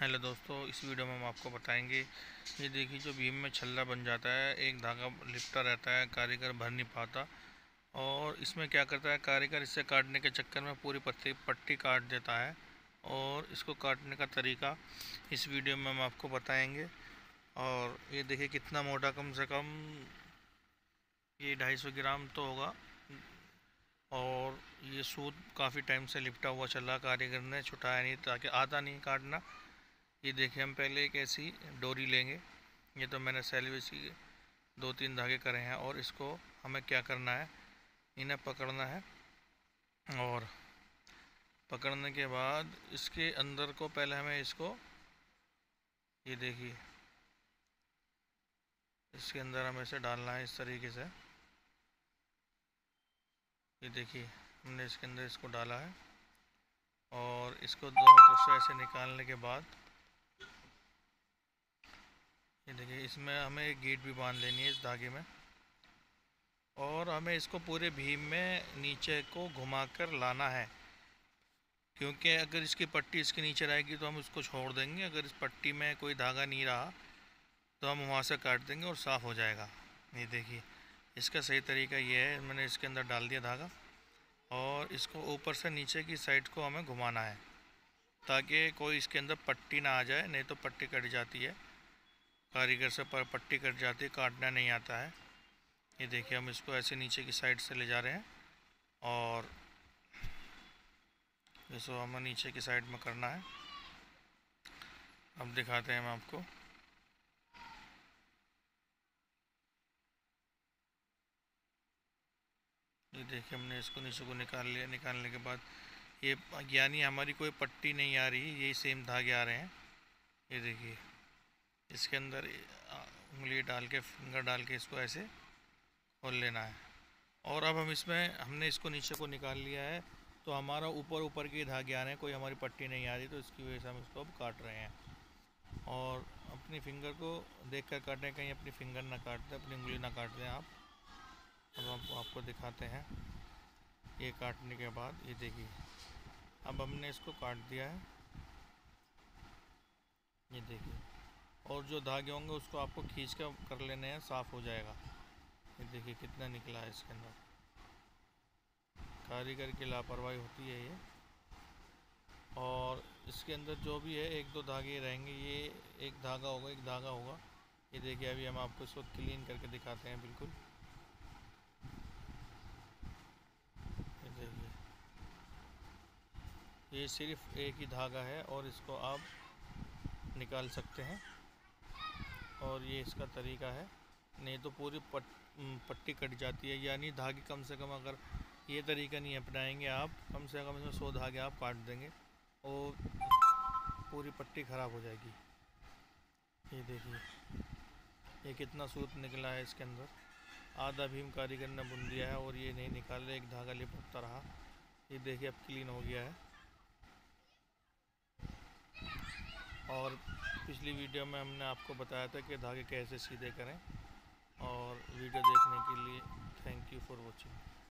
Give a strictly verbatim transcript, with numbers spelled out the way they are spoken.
Hello दोस्तों, इस video में हम आपको बताएंगे। ये देखिए, जो बीम में छल्ला बन जाता है, एक धागा लिपटा रहता है, कारीगर भर नहीं पाता। और इसमें क्या करता है कारीगर, इससे काटने के चक्कर में पूरी पत्ती पट्टी काट देता है। और इसको काटने का तरीका इस वीडियो में हम आपको बताएंगे। और ये देखिए कितना मोटा, कम से कम ये ढाई सौ ग्राम तो होगा। और ये सूत काफ़ी टाइम से लिपटा हुआ चला, कारीगर ने छुटाया नहीं ताकि आता नहीं काटना। ये देखिए, हम पहले एक ऐसी डोरी लेंगे। ये तो मैंने सैलवेज की दो तीन धागे करे हैं। और इसको हमें क्या करना है, इन्हें पकड़ना है। और पकड़ने के बाद इसके अंदर को पहले हमें इसको, ये देखिए, इसके अंदर हमें इसे डालना है इस तरीके से। ये देखिए, हमने इसके अंदर इसको डाला है। और इसको दोनों तरफ से ऐसे निकालने के बाद ये देखिए, इसमें हमें एक गीट भी बांध लेनी है इस धागे में। और हमें इसको पूरे भीम में नीचे को घुमाकर लाना है, क्योंकि अगर इसकी पट्टी इसके नीचे रहेगी तो हम इसको छोड़ देंगे। अगर इस पट्टी में कोई धागा नहीं रहा तो हम वहाँ से काट देंगे और साफ़ हो जाएगा। ये देखिए, इसका सही तरीका ये है। मैंने इसके अंदर डाल दिया धागा और इसको ऊपर से नीचे की साइड को हमें घुमाना है, ताकि कोई इसके अंदर पट्टी ना आ जाए, नहीं तो पट्टी कट जाती है। कारीगर से पर पट्टी कट जाती है, काटना नहीं आता है। ये देखिए, हम इसको ऐसे नीचे की साइड से ले जा रहे हैं और इसको हमें नीचे की साइड में करना है। अब दिखाते हैं हम आपको। ये देखिए, हमने इसको नीचे को निकाल लिया। निकालने के बाद ये, यानी हमारी कोई पट्टी नहीं आ रही, यही सेम धागे आ रहे हैं। ये देखिए, इसके अंदर उंगली डाल के, फिंगर डाल के इसको ऐसे खोल लेना है। और अब हम इसमें, हमने इसको नीचे को निकाल लिया है तो हमारा ऊपर ऊपर के धागे आ रहे हैं, कोई हमारी पट्टी नहीं आ रही, तो इसकी वजह से हम इसको अब काट रहे हैं। और अपनी फिंगर को देख कर काटें, कहीं अपनी फिंगर ना काट दें, अपनी उंगली ना काट दें आप। अब हम आपको दिखाते हैं। ये काटने के बाद ये देखिए, अब हमने इसको काट दिया है। ये देखिए, और जो धागे होंगे उसको आपको खींच कर कर लेने हैं, साफ़ हो जाएगा। ये देखिए कितना निकला है इसके अंदर। कारीगर की लापरवाही होती है ये। और इसके अंदर जो भी है, एक दो धागे रहेंगे। ये एक धागा होगा, एक धागा होगा। ये देखिए, अभी हम आपको इसको क्लीन करके दिखाते हैं बिल्कुल। ये देखिए, ये सिर्फ एक ही धागा है और इसको आप निकाल सकते हैं। और ये इसका तरीका है, नहीं तो पूरी पट, पट्टी कट जाती है। यानी धागे कम से कम, अगर ये तरीका नहीं अपनाएंगे आप, कम से कम इसमें सौ धागे आप काट देंगे और पूरी पट्टी ख़राब हो जाएगी। ये देखिए, ये कितना सूत निकला है इसके अंदर। आधा भीम कारीगर ने बुन दिया है और ये नहीं निकाले, एक धागा लिपटता रहा। ये देखिए, अब क्लीन हो गया है। और पिछली वीडियो में हमने आपको बताया था कि धागे कैसे सीधे करें। और वीडियो देखने के लिए थैंक यू फॉर वॉचिंग।